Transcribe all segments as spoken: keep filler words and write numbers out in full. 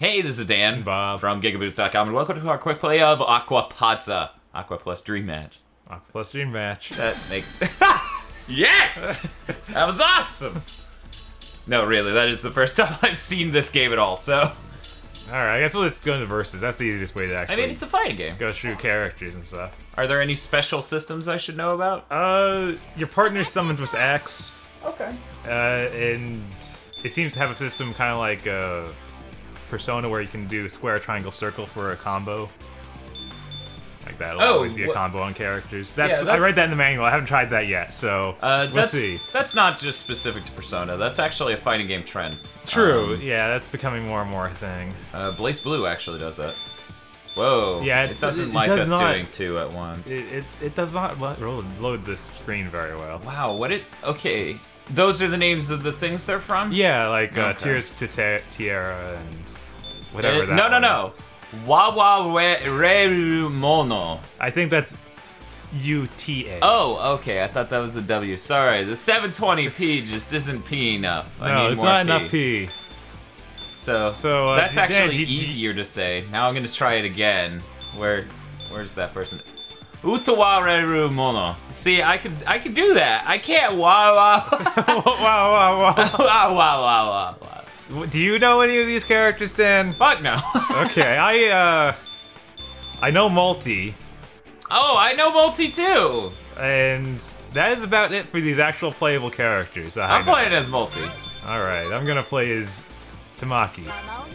Hey, this is Dan Bob from GigaBoots dot com, and welcome to our quick play of Aquapazza, AquaPlus Dream Match. AquaPlus Dream Match. That makes... Yes! That was awesome! No, really, that is the first time I've seen this game at all, so... Alright, I guess we'll just go into versus. That's the easiest way to actually... I mean, it's a fighting game. Go through characters and stuff. Are there any special systems I should know about? Uh, your partner summoned with X. Okay. Uh, and it seems to have a system kind of like uh, Persona, where you can do square, triangle, circle for a combo. Like that. It'll Oh, always be a combo on characters. That's, yeah, that's... I read that in the manual. I haven't tried that yet, so uh, we'll that's, see. That's not just specific to Persona. That's actually a fighting game trend. True. Um, yeah, that's becoming more and more a thing. Uh, Blaze Blue actually does that. Whoa. Yeah, it doesn't it like does us not, doing two at once. It, it, it does not lo load this screen very well. Wow, what it... Okay. Those are the names of the things they're from? Yeah, like uh, Okay. Tears to Te Tierra and whatever Uh, that no, no, was. no. Wawa Reru Mono. I think that's U T A. Oh, okay. I thought that was a W. Sorry, the seven twenty p just isn't P enough. I no, need it's more not P. enough P. So, So, uh, that's Dan, actually do you- do you- easier to say. Now I'm gonna try it again. Where, where's that person? Utawa Reru Mono. See, I can, I can do that. I can't. Wow, wow, wow, wow, wow. wow, wow, wow, wow, wow. Do you know any of these characters, Dan? Fuck no. Okay, I uh, I know Multi, Oh, I know Multi too. and that is about it for these actual playable characters. that I I'm know. playing as Multi. All right, I'm gonna play as Tamaki,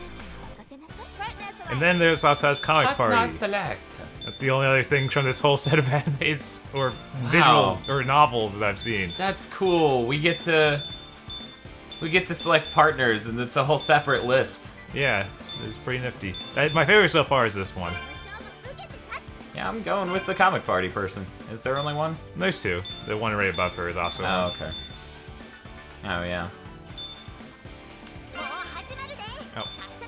and then there's also has Comic Party. Select. That's the only other thing from this whole set of animes or Wow. visual or novels that I've seen. That's cool. We get to we get to select partners, and it's a whole separate list. Yeah, it's pretty nifty. I, my favorite so far is this one. Yeah, I'm going with the Comic Party person. Is there only one? There's two. The one right above her is also one. Oh, okay. Oh, yeah. Oh,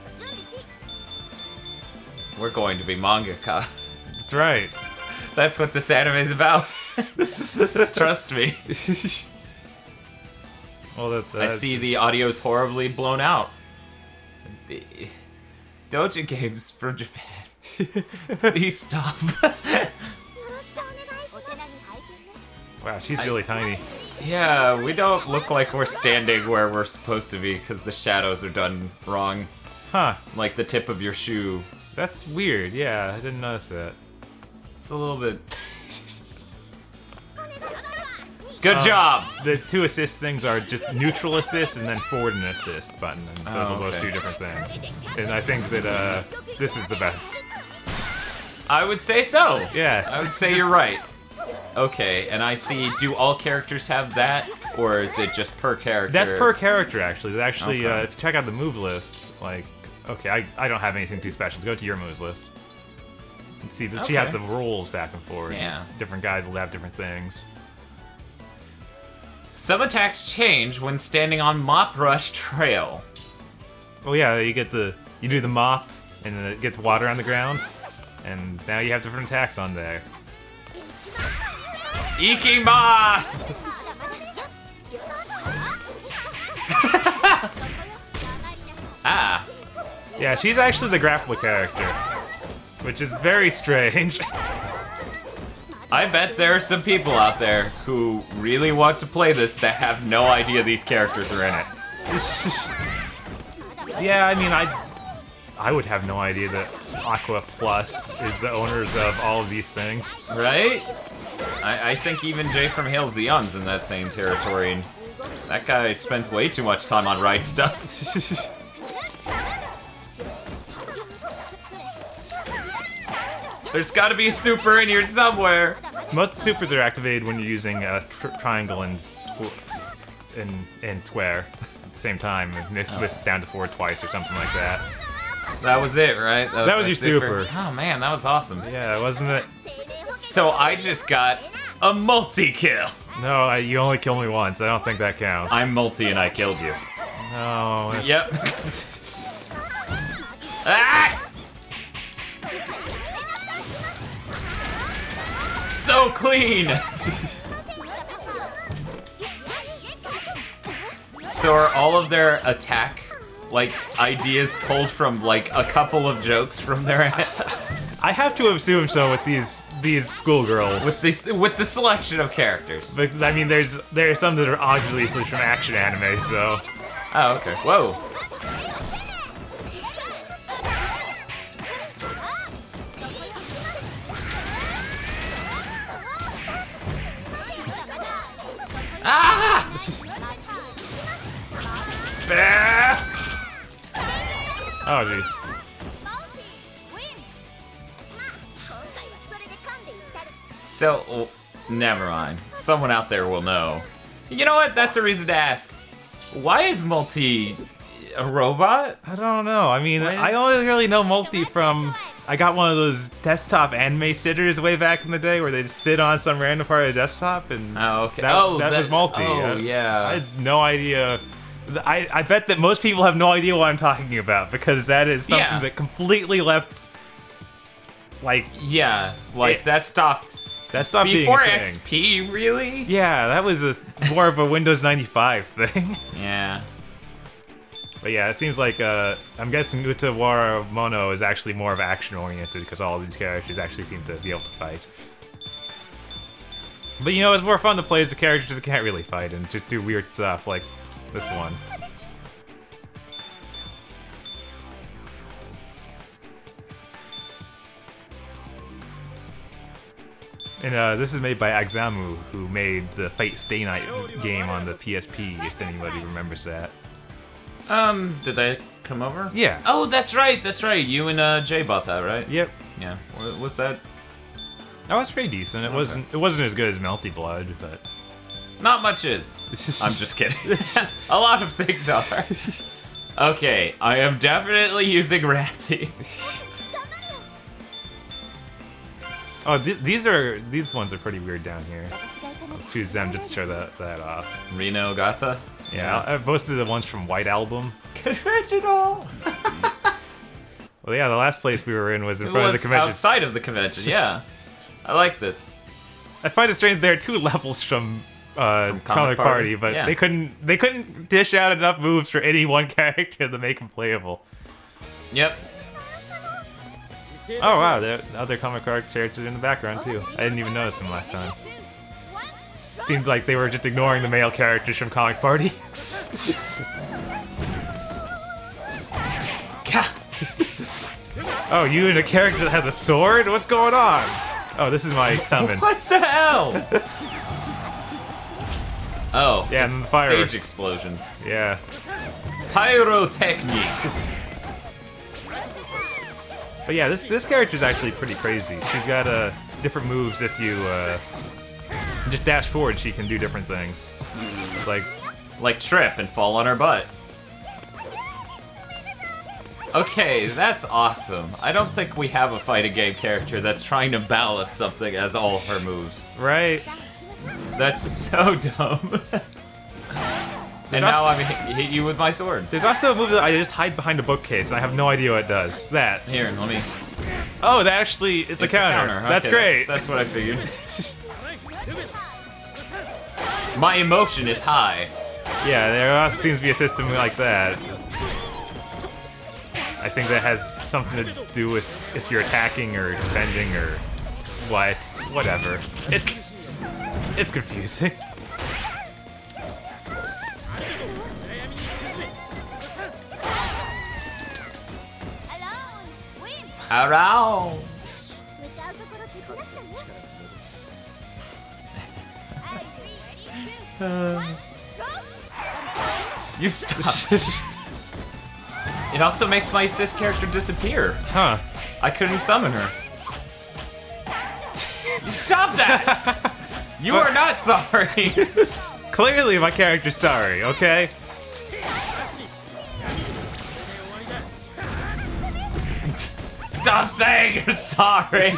We're going to be mangaka. that's right. That's what this anime is about. Trust me. Well, that, I that, see the audio's horribly blown out. The doja games from Japan. Please stop. Wow, she's really tiny. Yeah, we don't look like we're standing where we're supposed to be because the shadows are done wrong. Huh. Like the tip of your shoe. That's weird. Yeah, I didn't notice that. It's a little bit... Good Um, job! The two assist things are just neutral assist and then forward and assist button, and those Oh, are those okay. two different things. And I think that uh, this is the best. I would say so. Yes. I would say you're right. Okay, and I see, do all characters have that? Or is it just per character? That's per character, actually. Actually, Okay. uh, if you check out the move list, like, okay, I, I don't have anything too special. Go to your moves list. And see that she has Okay. the rolls back and forth. Yeah. Different guys will have different things. Some attacks change when standing on Mop Rush Trail. Oh yeah, you get the you do the mop, and then it gets water on the ground, and now you have different attacks on there. Ikimasu! Ah. Yeah, she's actually the grappler character, which is very strange. I bet there are some people out there who really want to play this that have no idea these characters are in it. Yeah, I mean, I I would have no idea that AquaPlus is the owners of all of these things. Right? I, I think even Jay from Hail Zeon's in that same territory, and that guy spends way too much time on right stuff. There's gotta be a super in here somewhere. Most supers are activated when you're using a tr triangle and, and and square at the same time. And it's twist down to forward twice or something like that. That was it, right? That was my your super. Oh man, that was awesome. Yeah, wasn't it? So I just got a multi-kill. No, I, you only killed me once. I don't think that counts. I'm multi and I killed you. No. that's- Yep. Ah! So clean! So are all of their attack like ideas pulled from like a couple of jokes from their I have to assume so with these these schoolgirls. with this with the selection of characters. But, I mean, there's there are some that are obviously from action anime, so. Oh, okay. Whoa. Ah! Spare! Oh, jeez. So, oh, never mind. Someone out there will know. You know what? That's a reason to ask. Why is Multi a robot? I don't know. I mean, What I is- only really know Multi from. I got one of those desktop anime sitters way back in the day where they just sit on some random part of the desktop and. Oh, okay. That, oh, that, was Multi. Oh, I- yeah. I had no idea. I, I bet that most people have no idea what I'm talking about because that is something Yeah. that completely left. Like, Yeah, like It- that stopped that's not being before a thing. X P, really? Yeah, that was a, more of a Windows ninety-five thing. Yeah. But yeah, it seems like, uh, I'm guessing Utawara Mono is actually more of action-oriented because all of these characters actually seem to be able to fight. But you know, it's more fun to play as the characters that can't really fight and just do weird stuff like this one. And uh, this is made by Axamu, who made the Fate Stay Night game on the P S P, if anybody remembers that. Um, did they come over? Yeah. Oh, that's right, that's right. You and uh, Jay bought that, right? Yep. Yeah. Wa- Was that That was pretty decent. It Okay. wasn't it wasn't as good as Melty Blood, but not much is? I'm just kidding. A lot of things are. Okay, I am definitely using Rathy. oh, th these are these ones are pretty weird down here. I'll choose them just to show that that off. Reno Gata. Yeah, uh, most of the ones from White Album. Conventional. Well, yeah, the last place we were in was in It front of was the convention. outside of the convention. Yeah, I like this. I find it strange there are two levels from uh, From Comic, Comic Party, Party, but yeah. they couldn't they couldn't dish out enough moves for any one character to make him playable. Yep. Oh wow, there are other Comic Card characters in the background too. I didn't even notice them last time. Seems like they were just ignoring the male characters from Comic Party. Oh, you and a character that has a sword? What's going on? Oh, this is my Tubman. What the hell? Oh, Yeah, it's and the fireworks. stage explosions. Yeah. Pyrotechnic. But yeah, this this character's actually pretty crazy. She's got uh, different moves if you uh, just dash forward, she can do different things. Like, Like trip and fall on her butt. Okay, that's awesome. I don't think we have a fighting game character that's trying to balance something as all her moves. right? That's so dumb. And now I'm hit, hit you with my sword. There's also a move that I just hide behind a bookcase and I have no idea what it does. That. Here, let me. Oh, that actually, it's, a It's counter. That's Okay, great. That's, that's what I figured. My emotion is high. Yeah, there also seems to be a system like that. I think that has something to do with if you're attacking or defending or what, whatever. It's it's confusing. Around. You stop. It also makes my assist character disappear. Huh. I couldn't summon her. You stop that! You are not sorry. Clearly my character's sorry, okay? Stop saying you're sorry.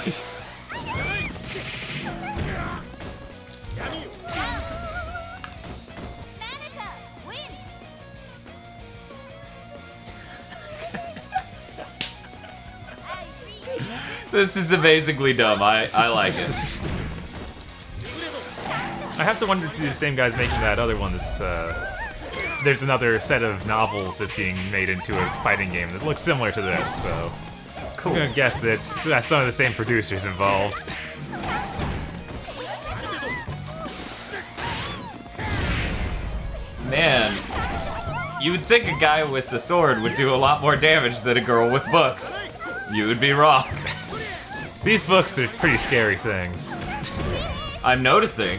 This is amazingly dumb. I, I like it. I have to wonder if the same guy's making that other one that's uh, there's another set of novels that's being made into a fighting game that looks similar to this, so cool. I'm gonna guess that it's, that's some of the same producers involved. Man, you would think a guy with the sword would do a lot more damage than a girl with books. You would be wrong. These books are pretty scary things. I'm noticing.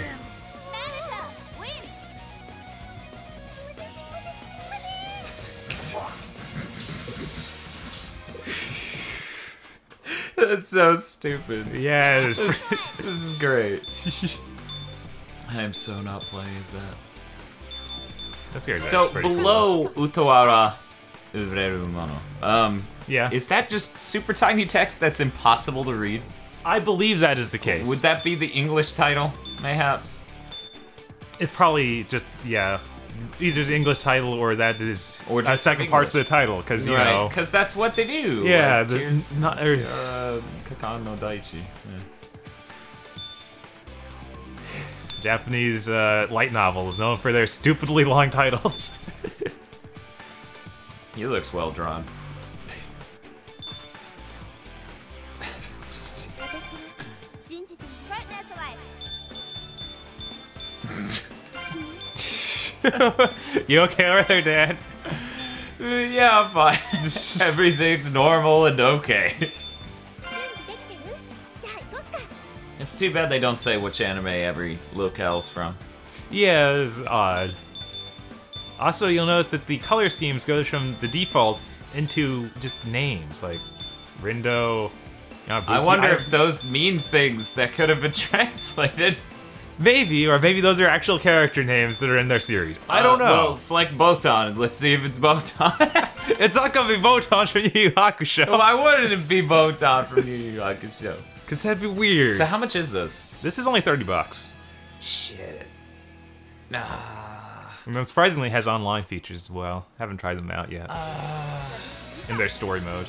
That's so stupid. Yeah, it is. This, this is great. I am so not playing as that. That's good. So That's below cool. Utawara Ureru Mono, um, yeah, is that just super tiny text that's impossible to read? I believe that is the case. Would that be the English title, mayhaps? It's probably just, yeah, either the English title or that is or a second part to the title, because you right, know, because that's what they do. Yeah, like, the, tears, not, there's, uh, Kakan no Daichi. Yeah. Japanese uh, light novels known for their stupidly long titles. He looks well drawn. You okay over there, Dan? Uh, yeah, I'm fine. Everything's normal and okay. It's too bad they don't say which anime every locale's from. Yeah, it's odd. Also, you'll notice that the color schemes goes from the defaults into just names, like Rindo. Yabuki. I wonder I, if those mean things that could have been translated. Maybe, or maybe those are actual character names that are in their series. I don't Uh, know. Well, it's like Botan. Let's see if it's Botan. It's not gonna be Botan from Yu Yu Hakusho. Why wouldn't it be Botan from Yu Yu Hakusho? Cause that'd be weird. So how much is this? This is only thirty bucks. Shit. Nah. And then surprisingly, it has online features as well. Haven't tried them out yet. Uh, in their story mode.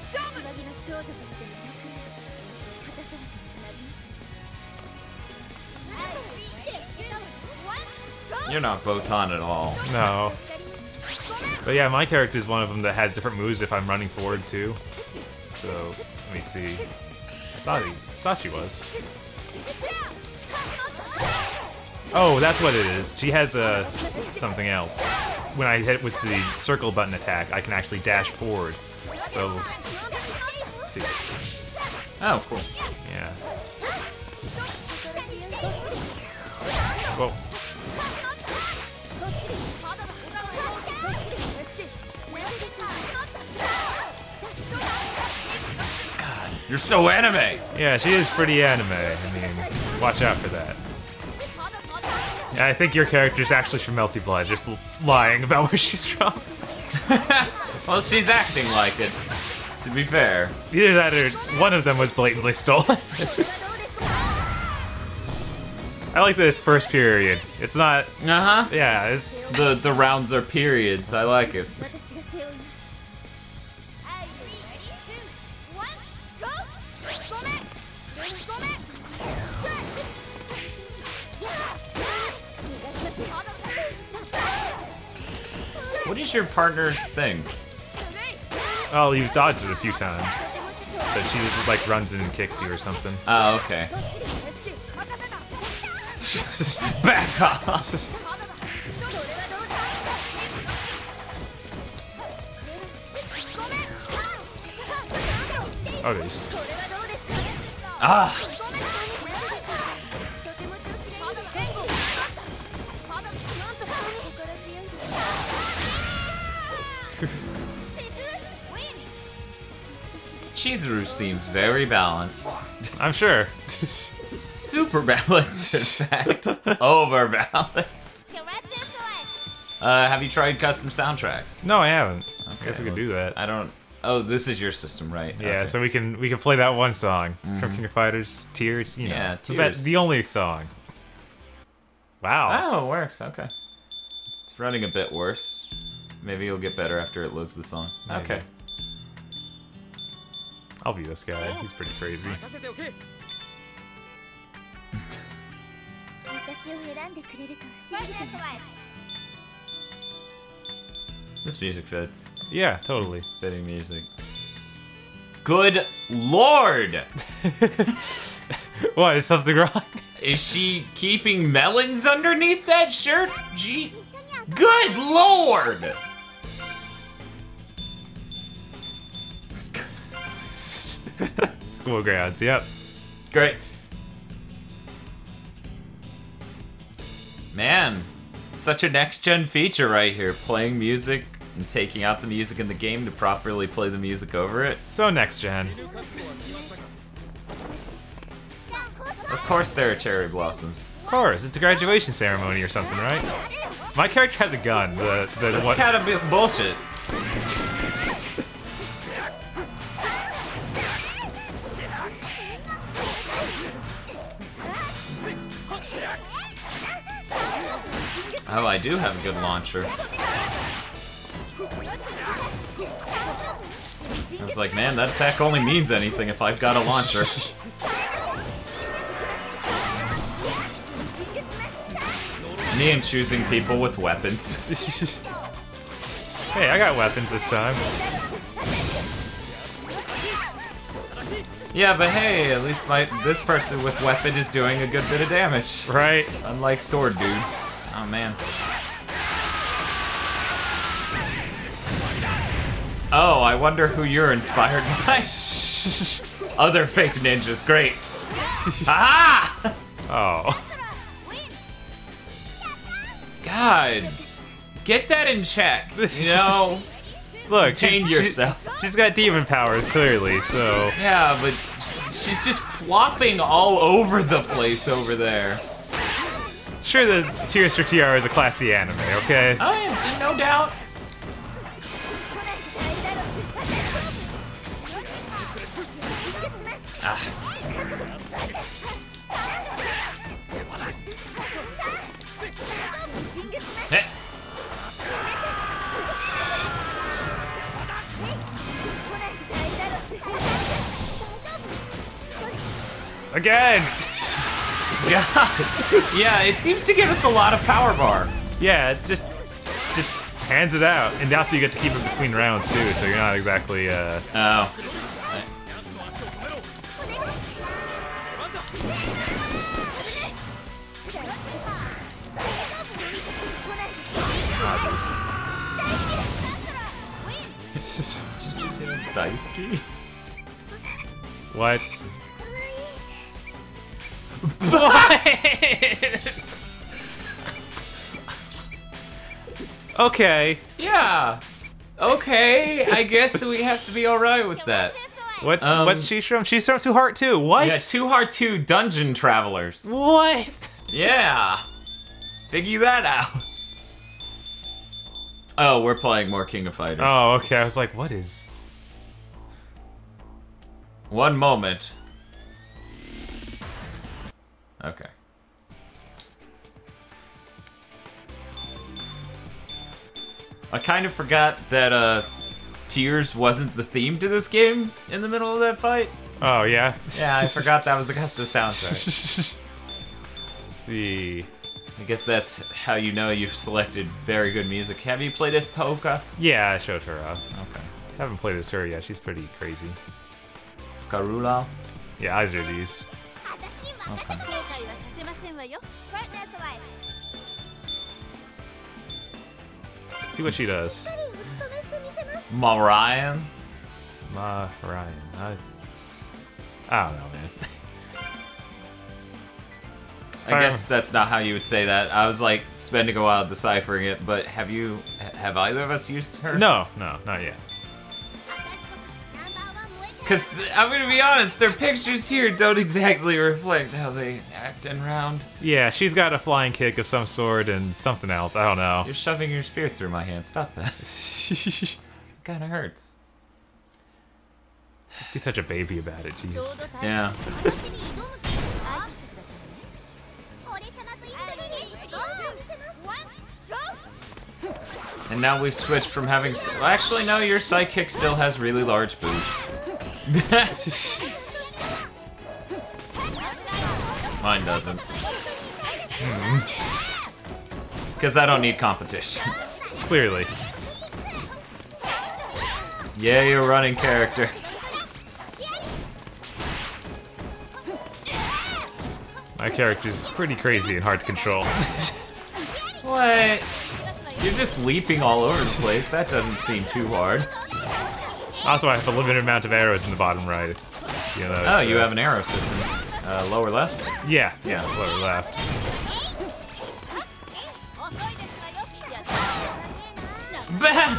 You're not Botan at all. No. But yeah, my character is one of them that has different moves if I'm running forward too. So, let me see. I thought, he, thought she was. Oh, that's what it is. She has uh, something else. When I hit with the circle button attack, I can actually dash forward. So, let's see. Oh, cool. Yeah. Whoa. You're so anime! Yeah, she is pretty anime. I mean, watch out for that. Yeah, I think your character's actually from Melty Blood, just lying about where she's from. Well, she's acting like it, to be fair. Either that or one of them was blatantly stolen. I like this first period. It's not... Uh-huh. Yeah, it's, The, the rounds are periods. I like it. What is your partner's thing? oh, you've dodged it a few times. But she just, like, runs in and kicks you or something. Oh, okay. Back off! Oh, there's... Ah! Chizuru seems very balanced. I'm sure. Super balanced, in fact. Over balanced. Uh, have you tried custom soundtracks? No, I haven't. Okay, Guess we could do let's- that. I don't. Oh, this is your system, right? Yeah, Okay. so we can we can play that one song Mhm. from King of Fighters, Tears. You know, Yeah, the, bet- Tears. the only song. Wow. Oh, it works. Okay. It's running a bit worse. Maybe it'll get better after it loads the song. Maybe. Okay. I'll be this guy. He's pretty crazy. This music fits. Yeah, totally. It's fitting music. Good lord! What, is something wrong? Is she keeping melons underneath that shirt? Gee, good lord! School grounds, yep. Great. Man, such a next-gen feature right here. Playing music and taking out the music in the game to properly play the music over it. So next gen. Of course there are cherry blossoms. Of course, it's a graduation ceremony or something, right? My character has a gun. The, the, That's what? kind of bullshit. Oh, I do have a good launcher. I was like, man, that attack only means anything if I've got a launcher. Me and choosing people with weapons. Hey, I got weapons this time. Yeah, but hey, at least my this person with weapon is doing a good bit of damage. Right. Unlike sword dude. Oh man. Oh, I wonder who you're inspired by. Other fake ninjas, great. Ah! Oh. God. Get that in check. You know? Look, Contain she's, yourself. She, she's got demon powers, clearly, so... Yeah, but she's just flopping all over the place over there. Sure, the Tears for T R is a classy anime, okay? Oh, yeah, no doubt. Ah. Eh. Again! Yeah. Yeah, it seems to give us a lot of power bar. Yeah, it just just hands it out, and also you get to keep it between rounds too, so you're not exactly. Uh... Oh. Did you just hit a dice key? What? What? Okay. Yeah. Okay, I guess we have to be alright with that. What? Um, what's she from? She's from Two Heart two. What? Yeah, Two Heart two Dungeon Travelers. What? Yeah. Figure that out. Oh, we're playing more King of Fighters. Oh, okay. I was like, what is... One moment. Okay. I kind of forgot that uh, Tears wasn't the theme to this game in the middle of that fight. Oh, yeah? Yeah, I forgot that was a custom soundtrack. Let's see... I guess that's how you know you've selected very good music. Have you played as Toka? Yeah, I showed her off. Okay. Haven't played as her yet. She's pretty crazy. Karula? Yeah, eyes are these. Okay. See what she does. Marion? Ma Ryan. I, I don't know, man. I guess that's not how you would say that. I was like spending a while deciphering it, but have you, have either of us used her? No, no, not yet. Because I'm gonna be honest, their pictures here don't exactly reflect how they act en round. Yeah, she's got a flying kick of some sort and something else. I don't know. You're shoving your spear through my hand. Stop that. It kind of hurts. Be such a baby about it, jeez. Yeah. And now we've switched from having... Well, actually, no, your sidekick still has really large boobs. Mine doesn't. Because I don't need competition. Clearly. Yeah, you're running character. My character's pretty crazy and hard to control. What? You're just leaping all over the place. That doesn't seem too hard. Also, I have a limited amount of arrows in the bottom right. You know, Oh, so. you have an arrow system. Uh, lower left? Yeah, yeah, lower left. Bah!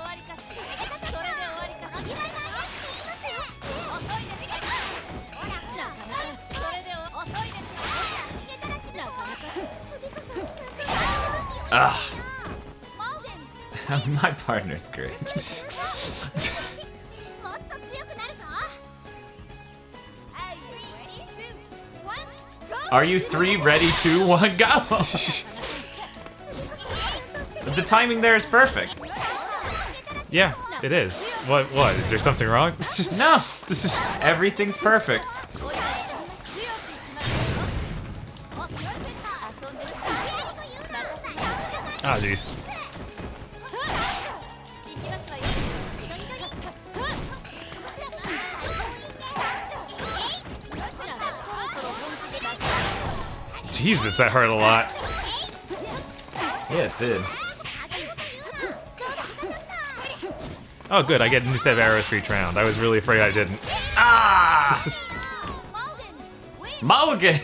Ah. My partner's great. Are you three ready, two, one, go? The timing there is perfect. Yeah, it is. What? What? Is there something wrong? No, This is. everything's perfect. Ah, jeez. Jesus, that hurt a lot. Yeah, it did. Oh, good. I get a new set of arrows for each round. I was really afraid I didn't. Ah! Mulligan!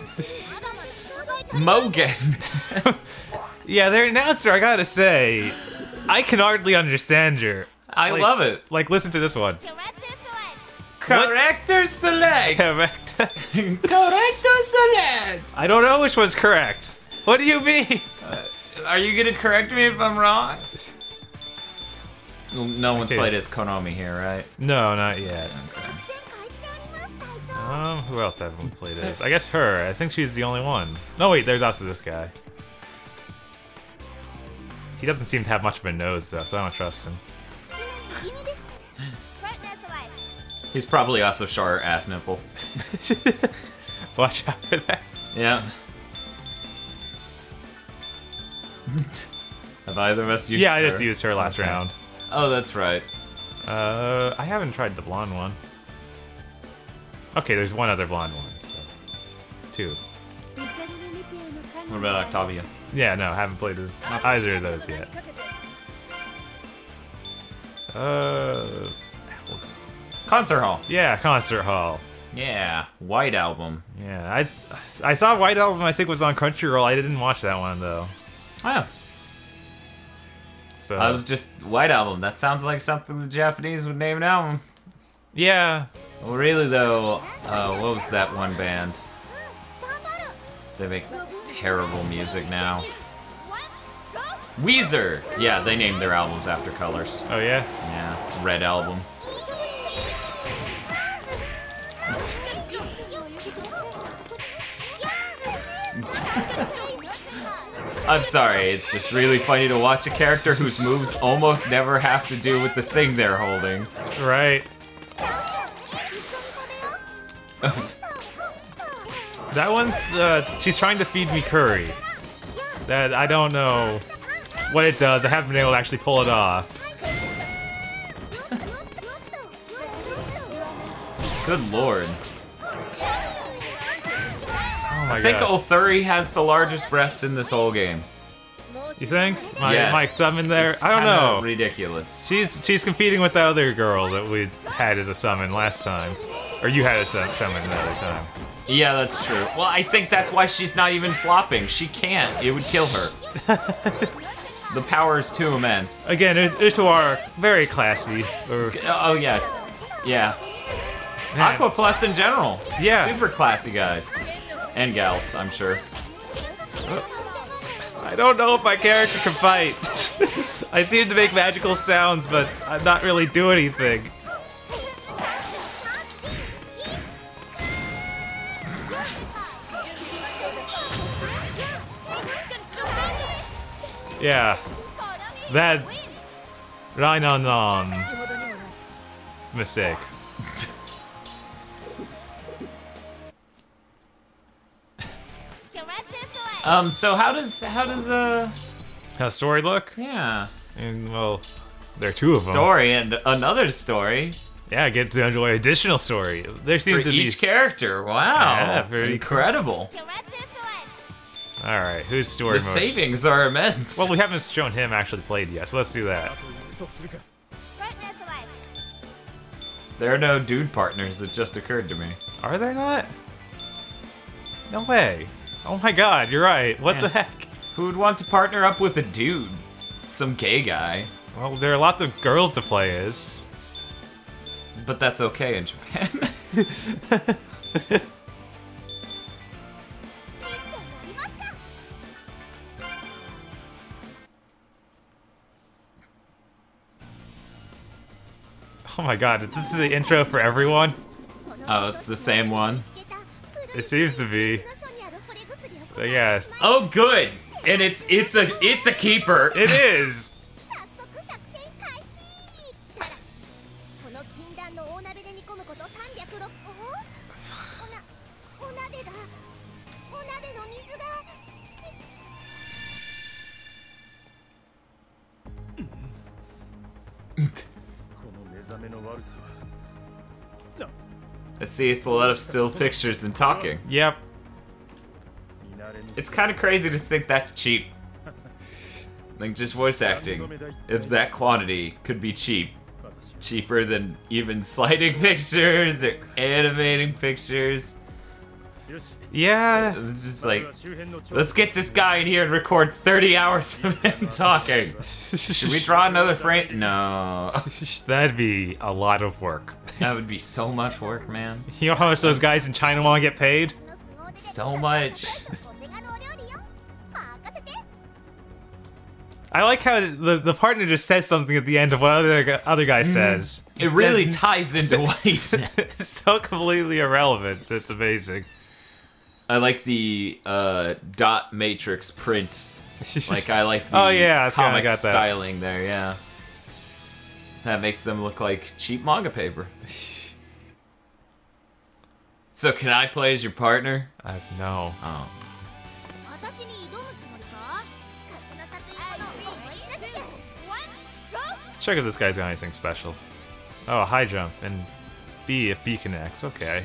Mogan! Yeah, their announcer, I gotta say, I can hardly understand her. I Like- love it. Like, listen to this one. Corrector select! Correct. Corrector select! I don't know which one's correct. What do you mean? Are you gonna correct me if I'm wrong? No one's Okay. played as Konami here, right? No, not yet. Okay. Um, who else haven't we played as? I guess her. I think she's the only one. No, wait, there's also this guy. He doesn't seem to have much of a nose, though, so I don't trust him. He's probably also short ass nipple. Watch out for that. Yeah. Have either of us used Yeah, I her? just used her last Okay. round. Oh, that's right. Uh, I haven't tried the blonde one. Okay, there's one other blonde one, so... Two. What about Octavia? Yeah, no, haven't played as either of those yet. Uh... Concert Hall. Yeah, Concert Hall. Yeah, White Album. Yeah, I I saw White Album, I think was on Crunchyroll. I didn't watch that one, though. Oh, So... I was just White Album. That sounds like something the Japanese would name an album. Yeah. Well, really though, uh, what was that one band? They make terrible music now. Weezer! Yeah, they named their albums after colors. Oh, yeah? Yeah, Red Album. I'm sorry, it's just really funny to watch a character whose moves almost never have to do with the thing they're holding. Right. That one's, uh, she's trying to feed me curry. That, I don't know what it does. I haven't been able to actually pull it off. Good lord. Oh my I think god. Othuri has the largest breasts in this whole game. You think? My, Yes. my summon there? It's I don't kinda know. ridiculous. She's she's competing with that other girl that we had as a summon last time. Or you had as a summon another time. Yeah, that's true. Well, I think that's why she's not even flopping. She can't. It would kill her. The power is too immense. Again, Ituar, very classy. Or, Oh, yeah. Yeah. Man. AquaPlus in general. Yeah. Super classy guys. And gals, I'm sure. I don't know if my character can fight. I seem to make magical sounds, but I'm not really doing anything. Yeah. That... Rainon mistake. Um, so how does, how does, uh... How's story look? Yeah. And, well... There are two of them. Story and another story. Yeah, I get to enjoy additional story. There seems For to each be character. Wow. Yeah, very incredible. All right, whose story The mode? savings are immense. Well, we haven't shown him actually played yet, so let's do that. There are no dude partners. It just occurred to me. Are there not? No way. Oh my god, you're right. What Yeah. the heck? Who would want to partner up with a dude? Some gay guy. Well, there are lots of girls to play as. But that's okay in Japan. Oh my god, this is the intro for everyone? Oh, it's the same one. It seems to be. But yeah, Oh, good. And it's it's a it's a keeper. it is. Let's see, it's a lot of still pictures and talking. Yep. It's kind of crazy to think that's cheap. Like, just voice acting, if that quantity could be cheap. Cheaper than even sliding pictures or animating pictures. Yeah. It's just like, let's get this guy in here and record thirty hours of him talking. Should we draw another frame? No. That'd be a lot of work. That would be so much work, man. You know how much those guys in China want to get paid? So much. I like how the, the partner just says something at the end of what other gu- other guy says. It really ties into what he said. It's so completely irrelevant. It's amazing. I like the uh, dot matrix print. Like, I like the Oh, yeah, I kinda comic got that. styling there, yeah. That makes them look like cheap manga paper. So can I play as your partner? I no. Oh. Let's check if this guy's got anything special. Oh, a high jump and B if B connects. Okay.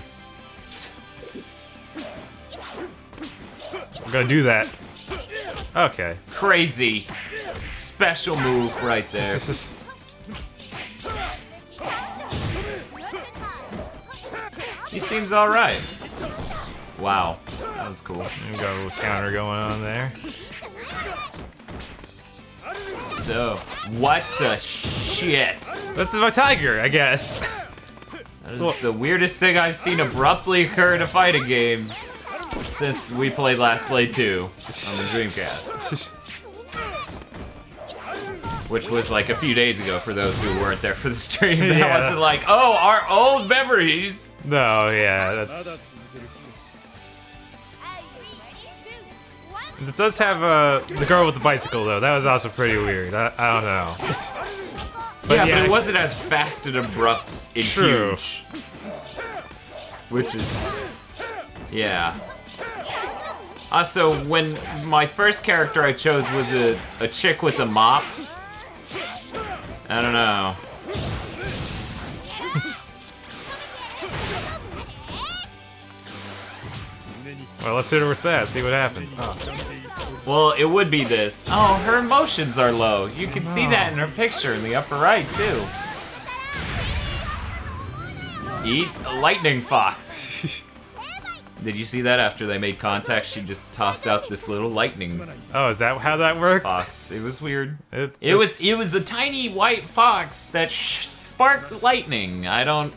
I'm gonna do that. Okay. Crazy. Special move right there. He seems alright. Wow. That was cool. We got a little counter going on there. So, what the shit? That's my tiger, I guess. That is the weirdest thing I've seen abruptly occur in a fighting game since we played Last Blade two on the Dreamcast. Which was like a few days ago for those who weren't there for the stream. That Yeah. wasn't like, oh, our old memories. No, yeah, that's. It does have uh, the girl with the bicycle though. That was also pretty weird. I, I don't know. But yeah, yeah, but it wasn't as fast and abrupt and True. huge. Which is, yeah. Also, when my first character I chose was a, a chick with a mop, I don't know. Well, let's hit her with that. See what happens. Oh. Well, it would be this. Oh, her emotions are low. You can see that in her picture in the upper right, too. Eat a lightning fox. Did you see that after they made contact? She just tossed out this little lightning Oh, is that how that worked? fox. It was weird. It, It was it was a tiny white fox that sh sparked lightning. I don't.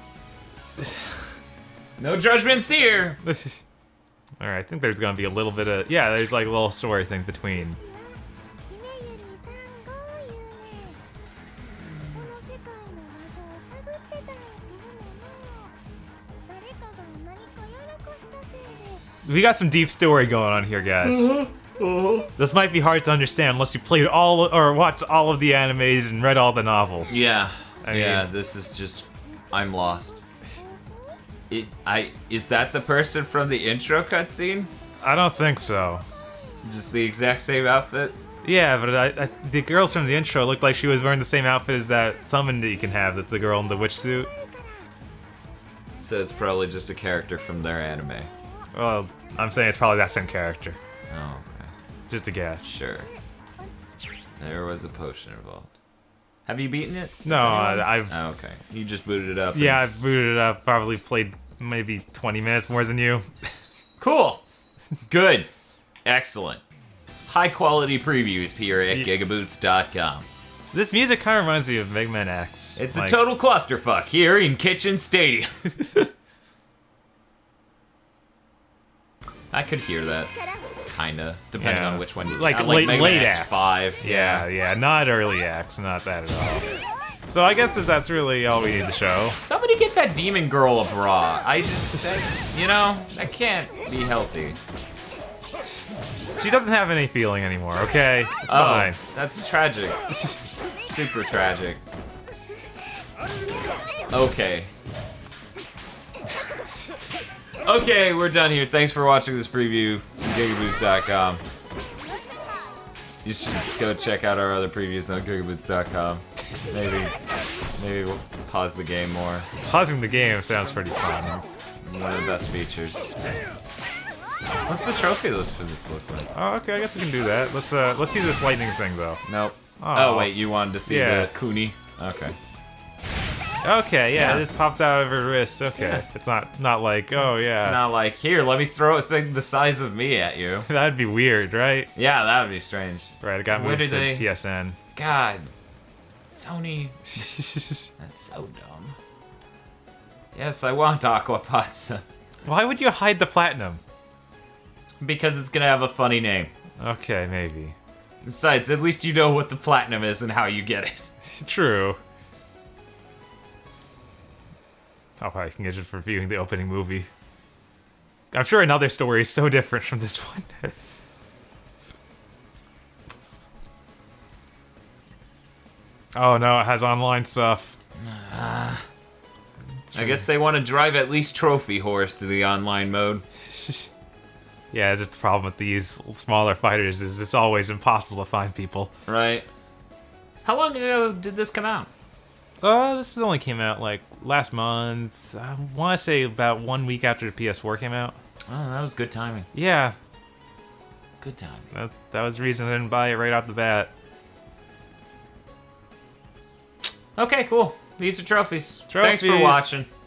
No judgments here. All right, I think there's gonna be a little bit of yeah. There's like a little story thing between. We got some deep story going on here, guys. This might be hard to understand unless you played all or watched all of the animes and read all the novels. Yeah, I yeah. mean- This is just. I'm lost. It, I is that the person from the intro cutscene? I don't think so. Just the exact same outfit. Yeah, but I, I, the girls from the intro looked like she was wearing the same outfit as that summon that you can have. That's the girl in the witch suit. So it's probably just a character from their anime. Well, I'm saying it's probably that same character. Oh, okay. Just a guess. Sure. There was a potion involved. Have you beaten it? No, I, I've... Oh, okay. You just booted it up. Yeah, I've booted it up. Probably played maybe twenty minutes more than you. Cool. Good. Excellent. High quality previews here at GigaBoots dot com. This music kind of reminds me of Mega Man X. It's like... a total clusterfuck here in Kitchen Stadium. I could hear that. Kinda, depending yeah. on which one you like. I Like late, late X X. five. Yeah, yeah, yeah, not early X, not that at all. So I guess that that's really all we need to show. Somebody get that demon girl a bra. I just, that, you know, that can't be healthy. She doesn't have any feeling anymore. Okay, it's oh, fine. That's tragic. Super tragic. Okay. Okay, we're done here. Thanks for watching this preview from GigaBoots dot com. You should go check out our other previews on GigaBoots dot com. Maybe, maybe we'll pause the game more. Pausing the game sounds pretty fun. It's one of the best features. What's the trophy list for this look like? Oh, okay, I guess we can do that. Let's uh, let's see this lightning thing though. Nope. Oh, oh wait, you wanted to see yeah. the Kuni? Okay. Okay, yeah, Yeah. it just pops out of her wrist. Okay, Yeah. it's not not like oh yeah. It's not like, here, let me throw a thing the size of me at you. That'd be weird, right? Yeah, that would be strange. Right, it got Where moved do to they- P S N. God. Sony. That's so dumb. Yes, I want Aquapazza. Why would you hide the platinum? Because it's gonna have a funny name. Okay, maybe. Besides, at least you know what the platinum is and how you get it. True. I'll probably can get it for viewing the opening movie. I'm sure another story is so different from this one. Oh no, it has online stuff. Uh, I guess they want to drive at least Trophy Horse to the online mode. Yeah, it's just the problem with these smaller fighters is it's always impossible to find people. Right. How long ago did this come out? Uh, this only came out like last month. I want to say about one week after the P S four came out. Oh, that was good timing. Yeah, Good timing. that, that was the reason I didn't buy it right off the bat. Okay, cool. These are trophies. Trophies. Thanks for watching.